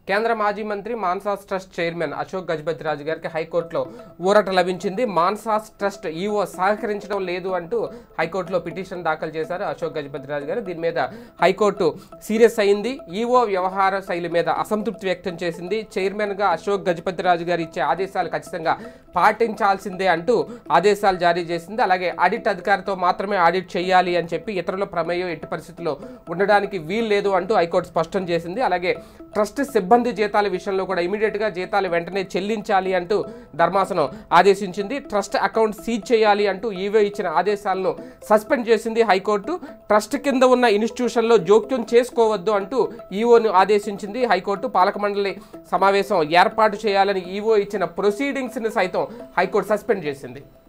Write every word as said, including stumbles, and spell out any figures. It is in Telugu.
కేంద్ర మాజీ మంత్రి మాన్సాస్ ట్రస్ట్ చైర్మన్ అశోక్ గజపతి రాజు గారికి హైకోర్టులో ఊరట లభించింది. మాన్సాస్ ట్రస్ట్ ఈవో సహకరించడం లేదు అంటూ హైకోర్టులో పిటిషన్ దాఖలు చేశారు అశోక్ గజపతి రాజు గారు. దీని మీద హైకోర్టు సీరియస్ అయింది. ఈవో వ్యవహార శైలి మీద అసంతృప్తి వ్యక్తం చేసింది. చైర్మన్గా అశోక్ గజపతి రాజు గారు ఇచ్చే ఆదేశాలు ఖచ్చితంగా పాటించాల్సిందే అంటూ ఆదేశాలు జారీ చేసింది. అలాగే ఆడిట్ అధికారితో మాత్రమే ఆడిట్ చేయాలి అని చెప్పి ఇతరుల ప్రమేయం ఎట్టి పరిస్థితుల్లో ఉండడానికి వీలు లేదు అంటూ హైకోర్టు స్పష్టం చేసింది. అలాగే ట్రస్ట్ సిబ్బంది జీతాల విషయంలో కూడా ఇమీడియట్గా జీతాలు వెంటనే చెల్లించాలి అంటూ ధర్మాసనం ఆదేశించింది. ట్రస్ట్ అకౌంట్ సీజ్ చేయాలి అంటూ ఈవో ఇచ్చిన ఆదేశాలను సస్పెండ్ చేసింది హైకోర్టు. ట్రస్ట్ కింద ఉన్న ఇన్స్టిట్యూషన్లో జోక్యం చేసుకోవద్దు అంటూ ఈవోను ఆదేశించింది హైకోర్టు. పాలక మండలి సమావేశం ఏర్పాటు చేయాలని ఈవో ఇచ్చిన ప్రొసీడింగ్స్ని సైతం హైకోర్టు సస్పెండ్ చేసింది.